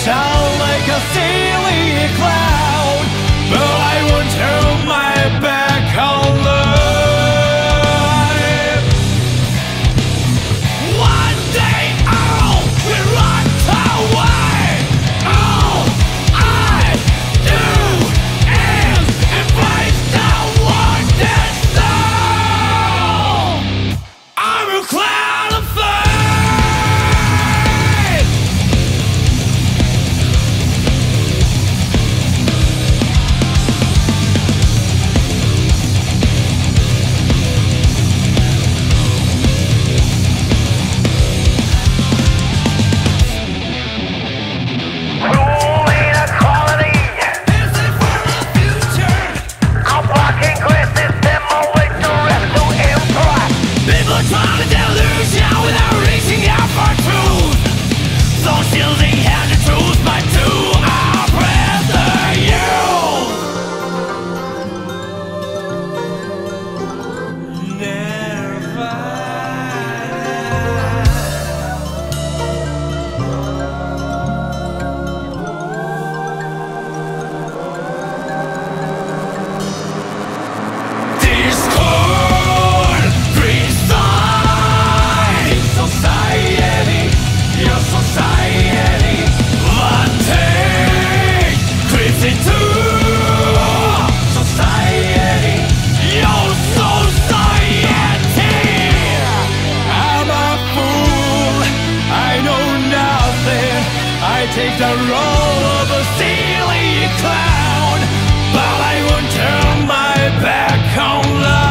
sound like a silly clown, but I won't turn my back on life. One day all will run away. All I do is embrace the wounded soul. I'm a cloud of fire. Trying to delusion without reaching out for truth. So shielding hand the truth, but to oppress the youth. Never. Discord, society, your society, one thing creeps into society, your society. I'm a fool, I know nothing. I take the role of a silly clown, but I won't turn my back on life.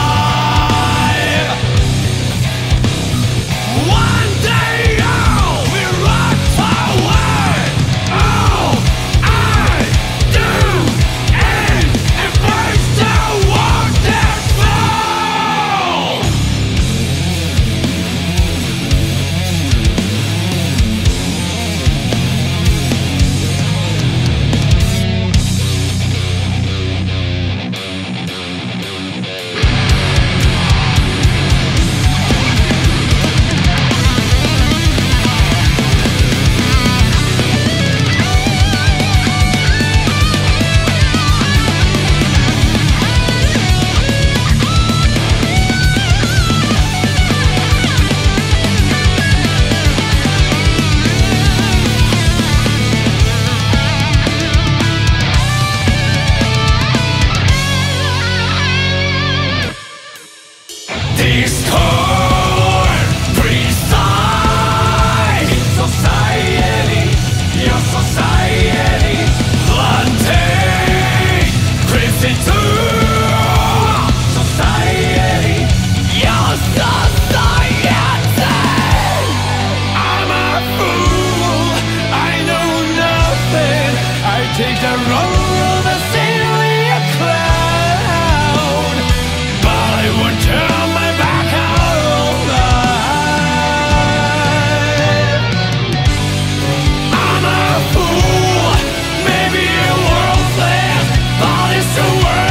Discord, preside, society, your society, planting, creeps into society, your society. I'm a fool, I know nothing. I take the role of a silly clown, but I won't turn my back on life. I'm a fool, maybe worthless, but it's the world.